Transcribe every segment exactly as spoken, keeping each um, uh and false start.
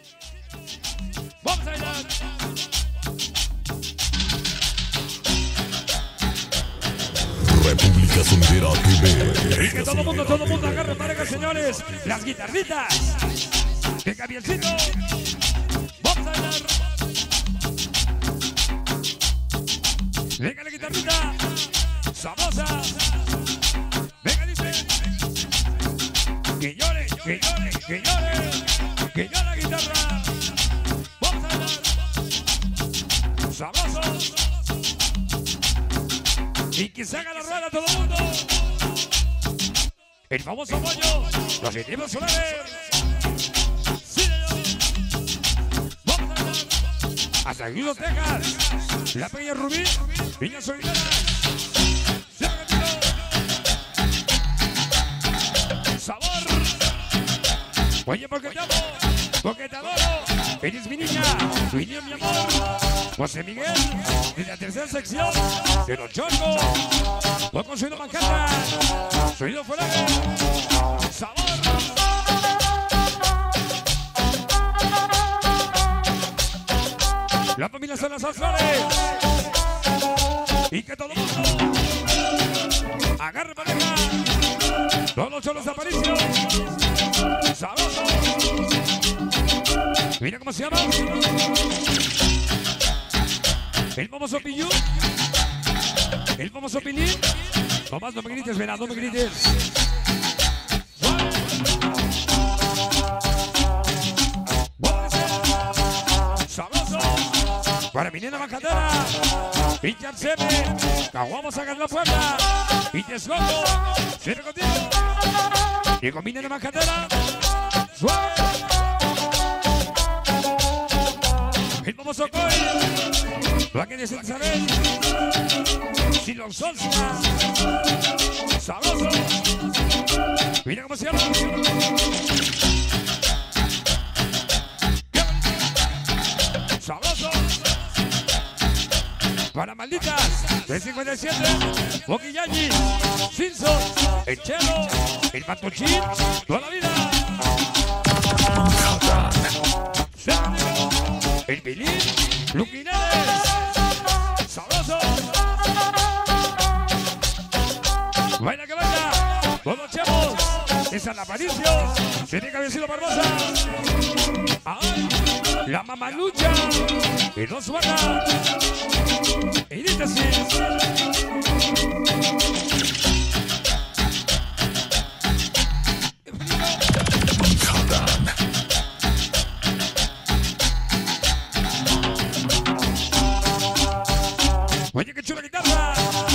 Vamos a bailar. República Sonidera T V. Y que todo el mundo, todo el mundo agarre pareja, señores. Las guitarritas. Que camioncito. Vamos a bailar. Venga la guitarrita. Sabrosa. Venga, dice. Que llore, que llore, que llore. Que llore la guitarra. Vamos a bailar. Sabroso. Y que se haga la rueda todo el mundo. El famoso pollo. Los sentimos solares. Sí, señor. Vamos a bailar. Hasta Houston, Texas. La pequeña Rubí. Niñas solidaras. Sabor. Oye, porque te amo. Porque te adoro. Eres mi niña. Mi niño, mi amor. José Miguel. De la tercera sección. De los chorcos. Toco sonido Manhattan. Sonido fuera. Sabor. La familia son las Flores. Y que todo el mundo agarre pareja. Todos los cholos de Aparicio. Sabroso. Mira cómo se llama. El famoso Pillú. El famoso Pilín. Tomás, no me grites, verá, no me grites. Sabroso. Para mi nena Majadera. Pincha Seme. Caguamos a ganar la puerta. Pincha Escoco. Siempre contigo. Y con mi nena Majadera. Suave. El famoso Coy. Lo que necesitas saber. Si los Solsa. Sabroso. Mira cómo se llama. Sabroso. Para malditas. tres cincuenta y siete. Boquillayi. Cinso. El Chelo. El Patochín. Toda la vida. El Pilín. Luquinares. Sabroso. Baila que baila. Todos los chavos. Es San Aparicio. Se tiene que haber sido Barbosa. Ay, la mamalucha. Y no suena. Y dice así. Oye, qué chula guitarra.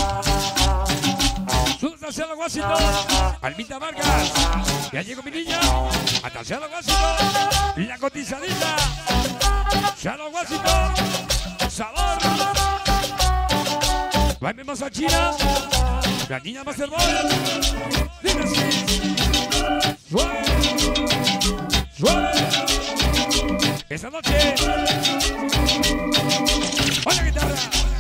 Saludos a Cielo Washington. Almita Vargas. Ya llegó mi niña. Hasta Cielo Washington. La cotizadita. Cielo Washington. Sabor. Vamos a China. La niña Masterboy. Dime así. Suave. Suave. Esta noche. Oye, guitarra.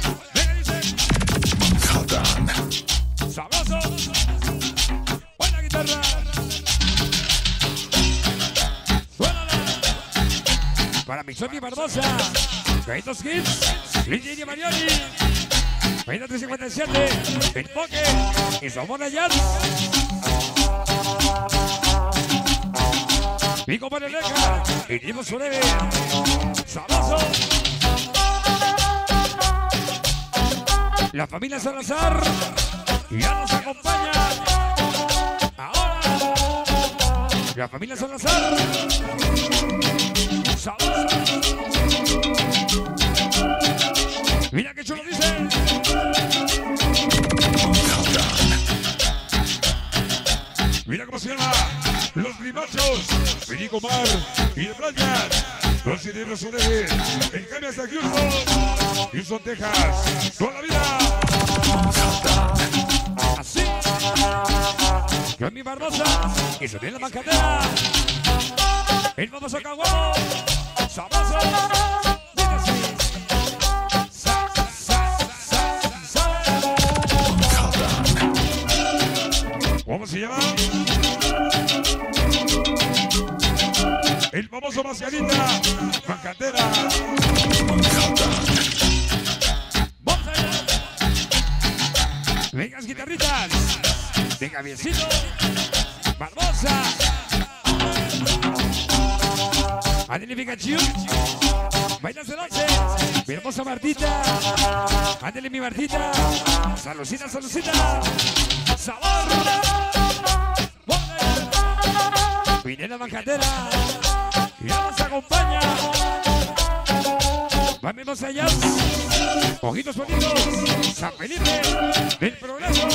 Sabroso. Buena guitarra. Suénala. Para mi Sony Barbosa. Gaitos Kids. Lidia Marioni. veinte cincuenta y siete. El Poke. Y Somona Jazz. Pico para el Leca. Y Diego Surebe. Sabroso. La familia Salazar ya nos acompaña. Ahora, la familia Salazar. Sabroso. Mira que chulo dice. Mira cómo se llama. Los Limachos. Federico Mar y de Brian. Los cerebros son de el cambio hasta Houston. Houston, Texas. Toda la vida. Así. Yo en mi Barbosa. Y subí en la Majadera. El famoso Caguamo. Sabroso. Dice así. Sa, sa, sa, sa. ¿Cómo se llama? El famoso Mascarita, Mancatera. Vamos allá. Vengas guitarritas. Venga Viecito. Barbosa. Adele Pikachu. Bailas de noche. Mi hermosa Martita. Ándele mi Martita. Salucita, salucita. Sabor. Viene la Mancatera. Y ya nos acompaña. Vamos allá. Ojitos bonitos. San Felipe. Del progreso.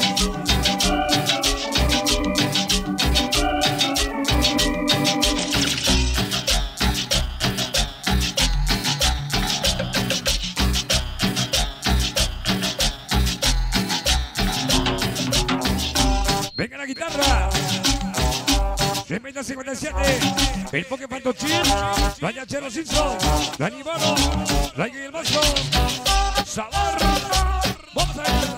Venga la guitarra. treinta cincuenta y siete. El Poké Fantochín. Vaya Chero Simpson. Dani Bono. Rayo y el Bosco. Sabor. Vamos a ver.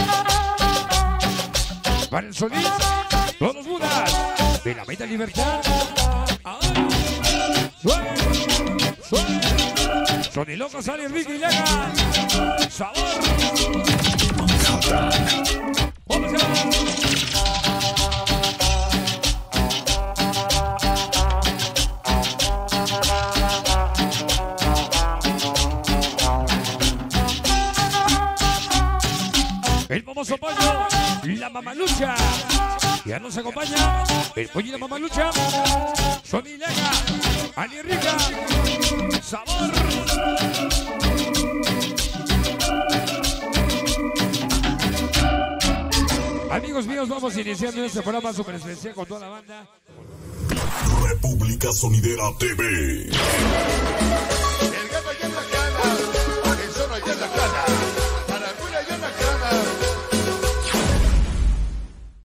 Para el Solís. Todos los Budas. De la Meta Libertad. Ahora. Suave. Suave. Son y locos sale Ricky y Lega. Sabor. Vamos a ver. El famoso pollo, la mamalucha. Ya nos acompaña el pollo y la mamalucha. Sony Lega, Ani Rica, Sabor. Amigos míos, vamos iniciando este programa super especial con toda la banda. República Sonidera T V.